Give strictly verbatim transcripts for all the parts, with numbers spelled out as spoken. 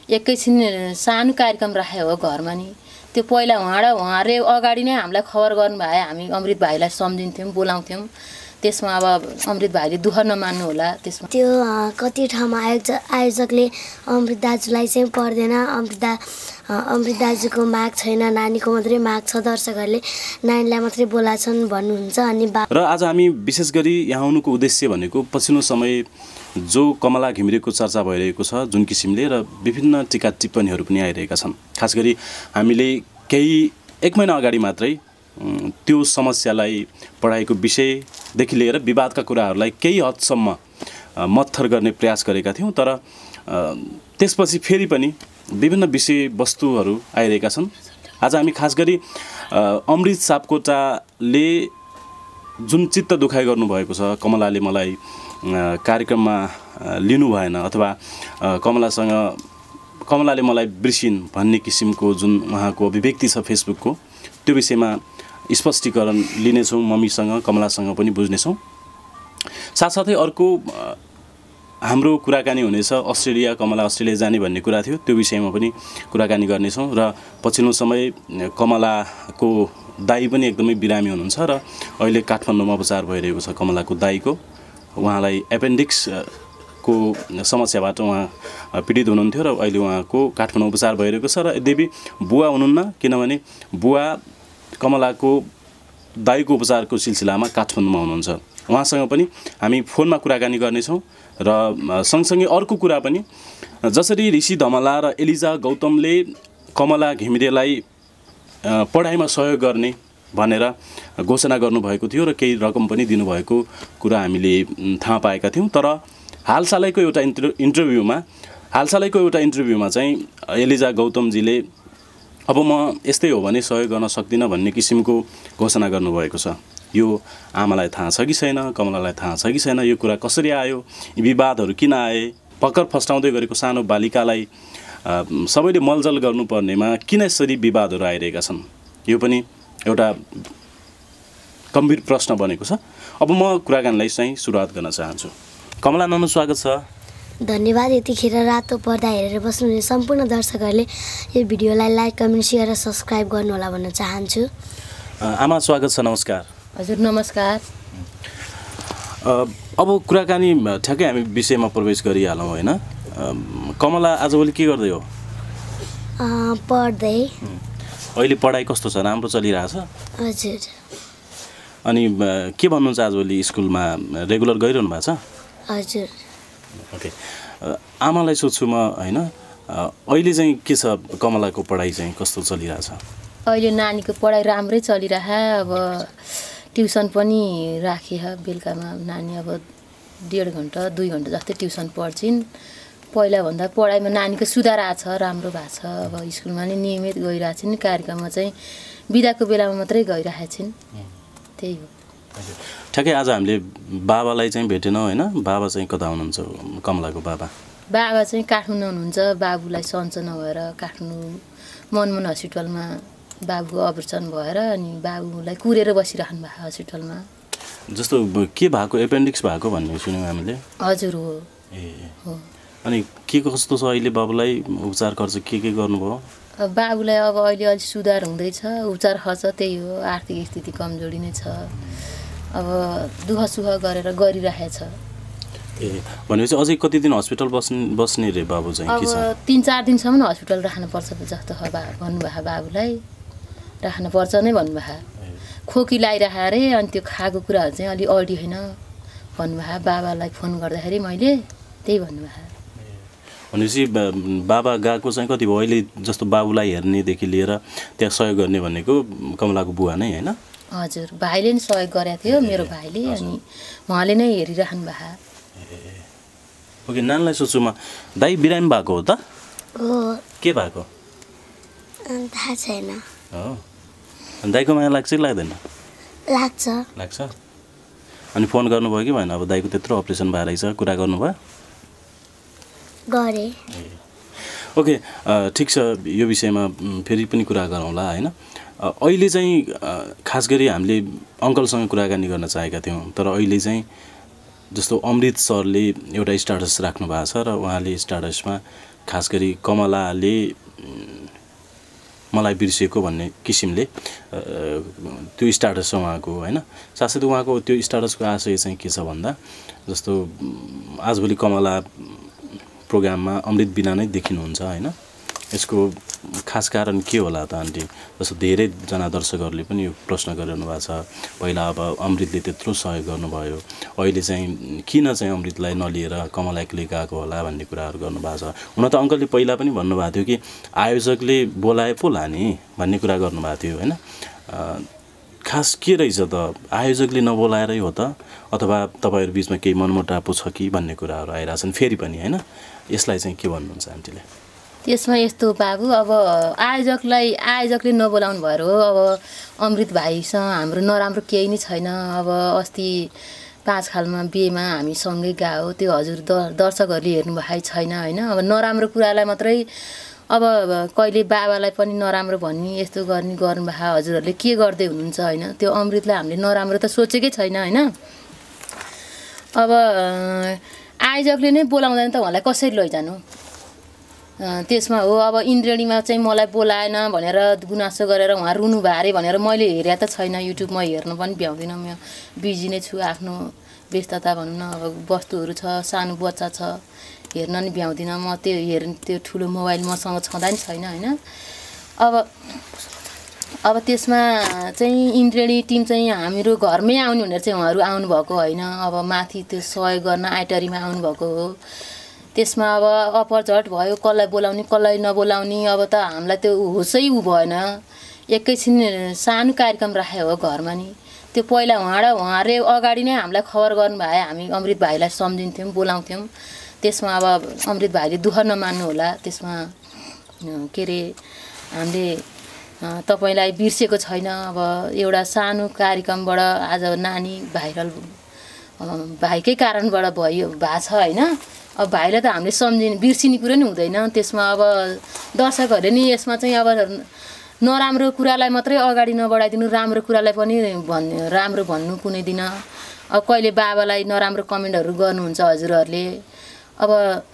एकैछिन सानो कार्यक्रम राखे हो घरमा नि त्यो पहिला उहाँ र उहाँले अगाडि नै हामीलाई खबर गर्नु भए हामी अमृत भाइलाई सम्झिन्थ्यौँ बोलाउँथ्यौँ त्यसमा अब अमृत भाइले दुःख नमान्नु होला त्यसमा त्यो कति ठाउँमा आयोजक आयोजकले अमृत दाजुलाई चाहिँ पर्दैन अमृत दा अमृत दाजुको माग छैन नानीको मात्रै माग छ दर्शकहरूले नानीलाई मात्रै बोलाछन् भन्नुहुन्छ अनि र आज हामी विशेष गरी यहाँ आउनुको उद्देश्य भनेको पछिल्लो समय जो कमला घिमिरेको चर्चा भइरहेको छ जुन किसिमले र विभिन्न टिका टिप्पणीहरू पनि आइरहेका छन् खास गरी हामीले केही एक महिना अगाडि मात्रै त्यो समस्यालाई पढाइको विषयदेखि लिएर विवादका कुराहरूलाई केही हदसम्म मत्थर गर्ने प्रयास गरेका थियौँ तर त्यसपछि फेरि पनि विभिन्न विषयवस्तुहरू आइरहेका छन् आज हामी खास गरी अमृत सापकोटाले जुन चित्त दुखाइ गर्नुभएको छ कमलाले मलाई कार्यक्रममा लिनु भएन अथवा कमलासँग कमलाले मलाई बिर्सिन् भन्ने किसिमको जुन उहाँको अभिव्यक्ति छ फेसबुकको त्यो विषयमा स्पष्टीकरण लिनेछौँ मम्मीसँग कमलासँग पनि बुझ्नेछौँ साथसाथै अर्को हाम्रो कुराकानी हुनेछ अस्ट्रेलिया कमला अस्ट्रेलिया जाने भन्ने कुरा थियो त्यो विषयमा पनि कुराकानी गर्नेछौँ र पछिल्लो समय कमलाको दाइ पनि एकदमै बिरामी हुनुहुन्छ र अहिले काठमाडौँमा उपचार भइरहेको छ कमलाको दाइको उहाँलाई एपेन्डिक्सको समस्याबाट उहाँ पीडित हुनुहुन्थ्यो र अहिले उहाँको काठमाडौँ उपचार भइरहेको छ र यद्यपि बुवा हुनुहुन्न किनभने बुवा कमलाको दाइको उपचारको सिलसिलामा काठमाडौँमा हुनुहुन्छ उहाँसँग पनि हामी फोनमा कुराकानी गर्नेछौँ र सँगसँगै अर्को कुरा पनि जसरी ऋषि धमला र एलिजा गौतमले कमला घिमिरेलाई पढाइमा सहयोग गर्ने भनेर घोषणा गर्नुभएको थियो र केही रकम पनि दिनुभएको कुरा हामीले थाहा पाएका थियौँ तर हालसालैको एउटा इन्टर इन्टरभ्यूमा हालसालैको एउटा इन्टरभ्यूमा चाहिँ एलिजा गौतमजीले अब म यस्तै हो भने सहयोग गर्न सक्दिनँ भन्ने किसिमको घोषणा गर्नुभएको छ यो आमालाई थाहा छ कि छैन कमलालाई थाहा छ कि छैन यो कुरा कसरी आयो यी विवादहरू किन आए पक्कर फस्टाउँदै गरेको सानो बालिकालाई सबैले मलजल गर्नुपर्नेमा किन यसरी विवादहरू आइरहेका छन् यो पनि एउटा गम्भीर प्रश्न बनेको छ अब म कुराकानीलाई चाहिँ सुरुवात गर्न चाहन्छु कमला नानु स्वागत छ धन्यवाद यतिखेर रातो पर्दा हेरेर बस्नुहुने सम्पूर्ण दर्शकहरूले यो भिडियोलाई लाइक कमेन्ट सेयर र सब्सक्राइब गर्नुहोला भन्न चाहन्छु आमा स्वागत छ नमस्कार हजुर नमस्कार अब कुराकानी ठ्याक्कै हामी विषयमा प्रवेश गरिहालौँ होइन कमला आजभोलि के गर्दै हो पढ्दै अहिले पढाइ कस्तो छ राम्रो चलिरहेछ हजुर अनि के भन्नुहुन्छ आजभोलि स्कुलमा रेगुलर गइरहनु भएको छ हजुर ओके आमालाई सोध्छु म होइन अहिले चाहिँ के छ कमलाको पढाइ चाहिँ कस्तो चलिरहेछ अहिले नानीको पढाइ राम्रै चलिरहे अब ट्युसन पनि राखे बेलुकामा नानी अब डेढ घन्टा दुई घन्टा जस्तै ट्युसन पढ्छिन् पहिलाभन्दा पढाइमा नानीको सुधार आएको छ राम्रो भएको छ अब स्कुलमा नि नियमित गइरहेछिन् कार्यक्रममा चाहिँ बिदाको बेलामा मात्रै गइरहेका छिन् त्यही हो ठ्याक्कै आज हामीले बाबालाई चाहिँ भेटेनौँ होइन बाबा चाहिँ कता हुनुहुन्छ कमलाको बाबा बाबा चाहिँ काठमाडौँ हुनुहुन्छ बाबुलाई सन्चो नभएर काठमाडौँ मनमोहन हस्पिटलमा बाबुको अपरेसन भएर अनि बाबुलाई कुरेर बसिरहनु भएको हस्पिटलमा जस्तो के भएको एपेन्डिक्स भएको भन्ने सुन्यौँ हामीले हजुर हो ए हो अनि के कस्तो छ अहिले बाबुलाई उपचार खर्च के के गर्नुभयो बाबुलाई अब अहिले अलिक सुधार हुँदैछ उपचार खर्च त्यही हो आर्थिक स्थिति कमजोरी नै छ अब दुःख सुख गरेर गरिरहेछ ए भनेपछि अझै कति दिन हस्पिटल बस्ने बस्ने रे बाबु चाहिँ के छ अब तीन चार दिनसम्म हस्पिटल राख्नुपर्छ जस्तो भन्नुभएको बाबुलाई राख्नुपर्छ नै भन्नुभएको खोकी लगाइरहेको अरे अनि त्यो खाएको कुराहरू चाहिँ अलि अडी होइन भन्नुभएको बाबालाई फोन गर्दाखेरि मैले त्यही भन्नुभएको भनेपछि बाबा गएको चाहिँ कति भयो अहिले जस्तो बाबुलाई हेर्नेदेखि लिएर त्यहाँ सहयोग गर्ने भनेको कमलाको बुवा नै होइन हजुर भाइले नि सहयोग गरेको थियो मेरो भाइले अनि उहाँले नै हेरिरहनु भएको ओके नानीलाई सोध्छु म दाइ बिरामी भएको हो त हो के भएको थाहा छैन हो दाइको माया लाग्छ कि लाग्दैन लाग्छ लाग्छ अनि फोन गर्नुभयो कि भएन अब दाइको त्यत्रो अपरेसन भएर रहेछ कुरा गर्नुभयो गरे ओके ठिक छ यो विषयमा फेरि पनि कुरा गरौँला होइन अहिले चाहिँ खास गरी हामीले अङ्कलसँग कुराकानी गर्न चाहेका थियौँ तर अहिले चाहिँ जस्तो अमृत सरले एउटा स्ट्याटस राख्नु भएको छ र उहाँले स्ट्याटसमा खास गरी कमलाले मलाई बिर्सिएको भन्ने किसिमले त्यो स्टाटस छ उहाँको होइन। साथसाथै उहाँको त्यो स्टाटसको आशय चाहिँ के छ भन्दा जस्तो आजभोलि कमला प्रोग्राममा अमृत बिना नै देखिनुहुन्छ होइन। यसको खास कारण के होला त आन्टी? जस्तो धेरैजना दर्शकहरूले पनि यो प्रश्न गरिरहनु भएको छ। पहिला अब अमृतले त्यत्रो सहयोग गर्नुभयो, अहिले चाहिँ किन चाहिँ अमृतलाई नलिएर कमला एक्लै गएको होला भन्ने कुराहरू गर्नुभएको छ। हुन त अङ्कलले पहिला पनि भन्नुभएको थियो कि आयोजकले बोलाए पो लाने भन्ने कुरा गर्नुभएको थियो होइन। खास के रहेछ त, आयोजकले नबोलाएरै हो त अथवा तपाईँहरू बिचमा केही मनमुटाव पो छ कि भन्ने कुराहरू आइरहेछन् फेरि पनि होइन। यसलाई चाहिँ के भन्नुहुन्छ आन्टीले? त्यसमा यस्तो बाबु, अब आयोजकलाई आयोजकले नबोलाउनु भएर हो। अब अमृत भाइसँग हाम्रो नराम्रो केही नै छैन। अब अस्ति पाँच खालमा बिहेमा हामी सँगै गयो, त्यो हजुर द दर्शकहरूले हेर्नुभएको छैन होइन। अब नराम्रो कुरालाई मात्रै अब कहिले बाबालाई पनि नराम्रो भन्ने यस्तो गर्ने गर्नुभयो, हजुरहरूले के गर्दै हुनुहुन्छ होइन। त्यो अमृतलाई हामीले नराम्रो त सोचेकै छैन होइन। अब आयोजकले नै बोलाउँदैन त उहाँलाई कसरी लैजानु? त्यसमा हो अब इन्द्रेणीमा चाहिँ मलाई बोलाएन भनेर गुनासो गरेर उहाँ रुनु भयो अरे भनेर मैले हेरेँ त छैन। युट्युबमा हेर्न पनि भ्याउँदिनँ, म बिजी नै छु, आफ्नो व्यस्तता भनौँ न। अब वस्तुहरू छ, सानो बच्चा छ, हेर्न नि भ्याउँदिनँ म। त्यो हेर् त्यो ठुलो मोबाइल मसँग छँदा नि छैन होइन। अब अब त्यसमा चाहिँ इन्द्रेणी टिम चाहिँ हाम्रो घरमै आउने भनेर चाहिँ उहाँहरू आउनुभएको होइन। अब माथि त्यो सहयोग गर्न आइटरीमा आउनुभएको हो। त्यसमा अब अपरझट भयो, कसलाई बोलाउने कसलाई नबोलाउने। अब त हामीलाई त्यो होसै उ भएन। एकैछिन सानो कार्यक्रम राखे हो घरमा नि। त्यो पहिला उहाँ र उहाँले अगाडि नै हामीलाई खबर गर्नु भए हामी अमृत भाइलाई सम्झिन्थ्यौँ, बोलाउँथ्यौँ। त्यसमा अब अमृत भाइले दुःख नमान्नु होला। त्यसमा के अरे हामीले तपाईँलाई बिर्सेको छैन। अब एउटा सानो कार्यक्रमबाट आज नानी भाइरल भाइकै कारणबाट भयो भएको छ होइन। अब भाइलाई त हामीले सम्झिने बिर्सिने कुरो नि हुँदैन। त्यसमा अब दर्शकहरूले नि यसमा चाहिँ अब नराम्रो कुरालाई मात्रै अगाडि नबढाइदिनु, राम्रो कुरालाई पनि भन्नु, राम्रो भन्नु कुनै दिन। अब कहिले बाबालाई नराम्रो कमेन्टहरू गर्नुहुन्छ हजुरहरूले। अब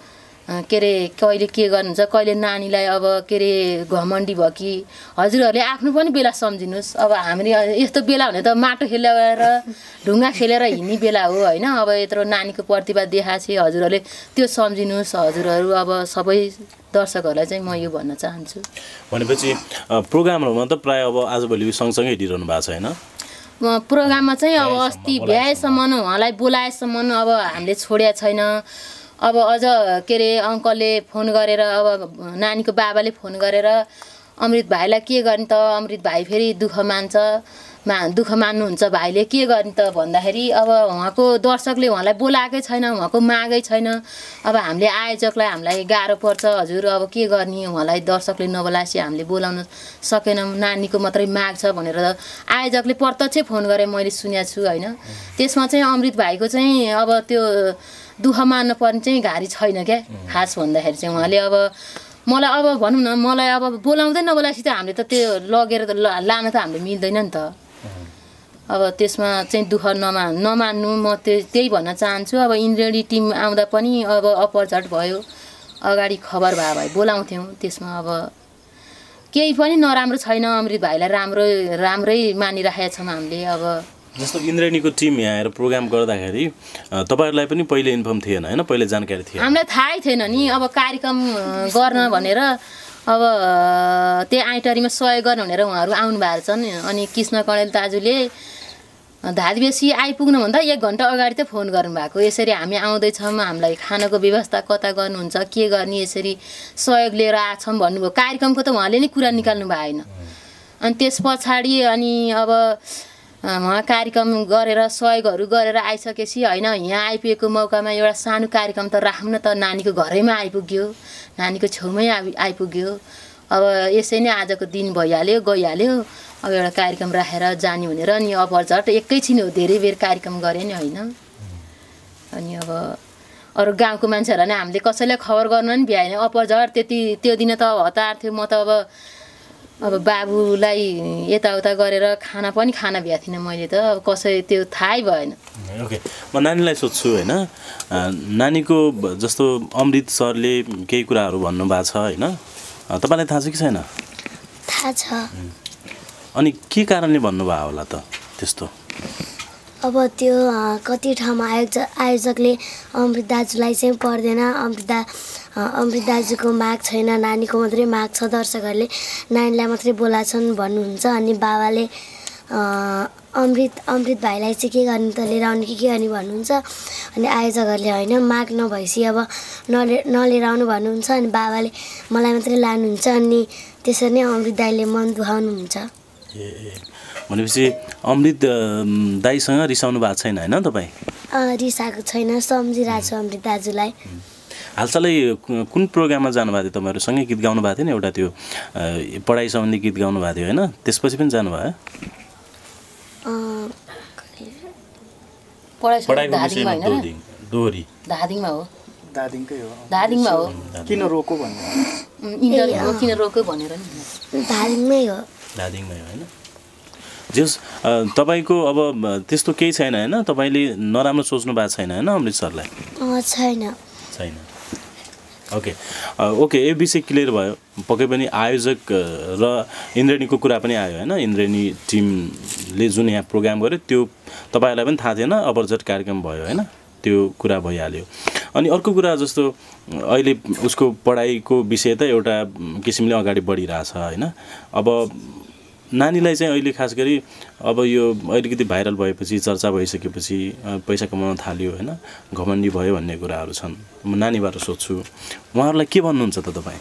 के अरे कहिले के गर्नुहुन्छ, कहिले नानीलाई अब के अरे घमण्डी भयो कि हजुरहरूले आफ्नो पनि बेला सम्झिनुहोस्। अब हामी यस्तो बेला भने त माटो खेलेर ढुङ्गा खेलेर हिँड्ने बेला हो होइन। अब यत्रो नानीको प्रतिभा देखाएपछि हजुरहरूले त्यो सम्झिनुहोस्। हजुरहरू अब सबै दर्शकहरूलाई चाहिँ म यो भन्न चाहन्छु। भनेपछि प्रोग्रामहरूमा त प्रायः अब आजभोलि सँगसँगै हिँडिरहनु भएको छ होइन। प्रोग्राममा चाहिँ अब अस्ति भ्याएसम्म उहाँलाई बोलाएसम्म अब हामीले छोडेको छैन। अब अझ के अरे अङ्कलले फोन गरेर अब नानीको बाबाले फोन गरेर अमृत भाइलाई के गर्ने त, अमृत भाइ फेरि दुःख मान्छ मा दुःख मान्नुहुन्छ भाइले, के गर्ने त भन्दाखेरि अब उहाँको दर्शकले उहाँलाई बोलाएकै छैन, उहाँको मागै छैन। अब हामीले आयोजकलाई हामीलाई गाह्रो पर्छ हजुर। अब के गर्ने, उहाँलाई दर्शकले नबोलाएपछि हामीले बोलाउन सकेनौँ, नानीको मात्रै माग छ भनेर आयोजकले प्रत्यक्ष फोन गरे, मैले सुनेको छु होइन। त्यसमा चाहिँ अमृत भाइको चाहिँ अब त्यो दुःख मान्नु पर्ने चाहिँ घारी छैन क्या। खास भन्दाखेरि चाहिँ उहाँले अब मलाई अब भनौँ न, मलाई अब बोलाउँदै नबोलाएपछि त हामीले त त्यो लगेर त लान त हामीले मिल्दैन नि त। अब त्यसमा चाहिँ दुःख नमा नमान्नु, म त्यो त्यही भन्न चाहन्छु। अब इन्द्रेणी टिम आउँदा पनि अब अपरझट भयो, अगाडि खबर भए भए बोलाउँथ्यौँ। त्यसमा अब केही पनि नराम्रो छैन। अमृत भाइलाई राम्रो राम्रै मानिराखेका छौँ हामीले। अब जस्तो इन्द्रेणीको टिम यहाँ आएर प्रोग्राम गर्दाखेरि तपाईँहरूलाई पनि पहिले इन्फर्म थिएन होइन, पहिले जानकारी थिएन? हामीलाई थाहै थिएन नि। अब कार्यक्रम गर्न भनेर अब त्यही आइटरीमा सहयोग गर्न भनेर उहाँहरू आउनु भएको छन्। अनि कृष्ण कणेल दाजुले धादिबेसी आइपुग्नुभन्दा एक घन्टा अगाडि त फोन गर्नुभएको, यसरी हामी आउँदैछौँ, हामीलाई खानाको व्यवस्था कता गर्नुहुन्छ, के गर्ने, यसरी सहयोग लिएर आएछौँ भन्नुभयो। कार्यक्रमको त उहाँले नै कुरा निकाल्नु भएन। अनि त्यस पछाडि अनि अब उहाँ कार्यक्रम गरेर सहयोगहरू गरेर आइसकेपछि होइन, यहाँ आइपुगेको मौकामा एउटा सानो कार्यक्रम त राखौँ न त। नानीको घरैमा आइपुग्यो, नानीको छेउमै आइपुग्यो। अब यसै नै आजको दिन भइहाल्यो, गइहाल्यो। अब एउटा कार्यक्रम राखेर जाने भनेर अनि अपरझट एकैछिन हो, धेरै बेर कार्यक्रम गरे नि होइन। अनि अब अरू गाउँको मान्छेहरूलाई नै हामीले कसैलाई खबर गर्न नि भ्याएन। अपरझट त्यति त्यो दिन त हतार थियो। म त अब अब बाबुलाई यताउता गरेर खाना पनि खाना भ्या थिइनँ मैले त अब कसै त्यो थाहै भएन। ओके, म नानीलाई सोध्छु होइन, नानीको जस्तो अमृत सरले केही कुराहरू भन्नुभएको छ होइन, तपाईँलाई थाहा छ कि छैन? थाहा छ। अनि के कारणले भन्नुभयो होला त त्यस्तो? अब त्यो कति ठाउँमा आयोजक आयोजकले अमृत दाजुलाई चाहिँ पर्दैन, अमृत दा अमृत दाजुको माग छैन, नानीको मात्रै माग छ, दर्शकहरूले नानीलाई मात्रै बोलाछन् भन्नुहुन्छ। अनि बाबाले अमृत अमृत भाइलाई चाहिँ के गर्ने त लिएर आउने कि के गर्ने भन्नुहुन्छ। अनि आयोजकहरूले होइन माग नभएपछि अब नले नलिएर आउनु भन्नुहुन्छ। अनि बाबाले मलाई मात्रै लानुहुन्छ। अनि त्यसरी नै अमृत दाइले मन दुखाउनुहुन्छ। ए भनेपछि अमृत दाइसँग रिसाउनु भएको छैन होइन तपाईँ? रिसाएको छैन, सम्झिरहेको छु अमृत दाजुलाई। हालसालै कुन प्रोग्राममा जानुभएको थियो तपाईँहरू? सँगै गीत गाउनु भएको थियो नि एउटा, त्यो पढाइ सम्बन्धी गीत गाउनु भएको थियो होइन? त्यसपछि पनि जानुभयो? पढाइको विषयमा दोहोरी धादिङमा हो। दादिङकै हो। धादिङमा हो। किन रोको भन्नु? इन्टरभ्यू किन रोक्यो भनेर नि। धादिङमै हो। धादिङमै हो होइन? जस तपाईँको अब त्यस्तो केही छैन होइन? तपाईँले नराम्रो सोच्नु भएको छैन होइन अमृत सरलाई? छैन छैन। ओके ओके यो विषय क्लियर भयो। पक्कै पनि आयोजक र इन्द्रेणीको कुरा पनि आयो होइन? इन्द्रेणी टिमले जुन यहाँ प्रोग्राम गर्यो त्यो तपाईँहरूलाई पनि थाहा थिएन, अपरझट कार्यक्रम भयो होइन? त्यो कुरा भइहाल्यो। अनि अर्को कुरा जस्तो अहिले उसको पढाइको विषय त एउटा किसिमले अगाडि बढिरहेछ होइन? अब नानीलाई चाहिँ अहिले खास गरी अब यो अलिकति भाइरल भएपछि, चर्चा भइसकेपछि, पैसा कमाउन थाल्यो होइन, घमण्डी भयो भन्ने कुराहरू छन्। म नानीबाट सोध्छु, उहाँहरूलाई के भन्नुहुन्छ त तपाईँ?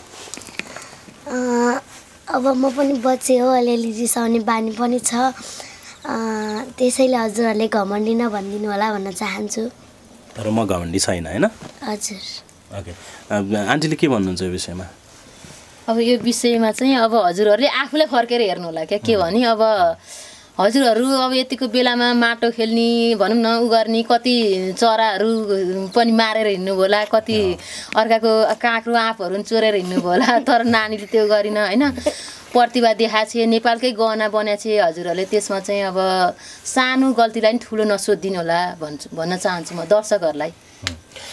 अब म पनि बच्चे हो, अलिअलि रिसाउने बानी पनि छ, त्यसैले हजुरहरूले घमण्डी नभनिदिनु होला भन्न चाहन्छु। तर म घमण्डी छैन होइन? हजुर। ओके, आन्टीले के भन्नुहुन्छ यो विषयमा? अब यो विषयमा चाहिँ अब हजुरहरूले आफूलाई फर्केर हेर्नु होला क्या। के भने अब हजुरहरू अब यतिको बेलामा माटो खेल्ने भनौँ न उ गर्ने, कति चराहरू पनि मारेर हिँड्नु होला, कति अर्काको काँक्रो आँपहरू चोरेर हिँड्नु होला, तर नानीले त्यो गरिन होइन? प्रतिभा देखाएको छ, नेपालकै गहना बनाएको छ हजुरहरूले। त्यसमा चाहिँ अब सानो गल्तीलाई पनि ठुलो नसोधिदिनु होला भन्छु भन्न चाहन्छु म दर्शकहरूलाई।